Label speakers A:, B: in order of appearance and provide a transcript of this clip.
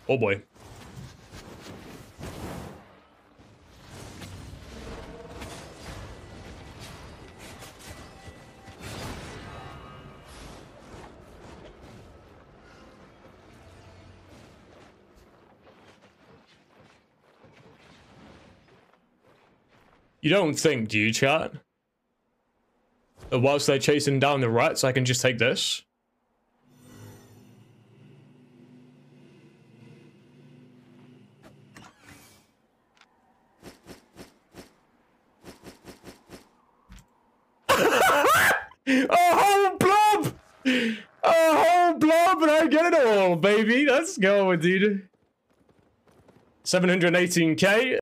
A: Oh boy. You don't think, do you, chat, that whilst they're chasing down the rats, I can just take this? A whole blob! A whole blob, and I get it all, baby. Let's go, dude. 718k.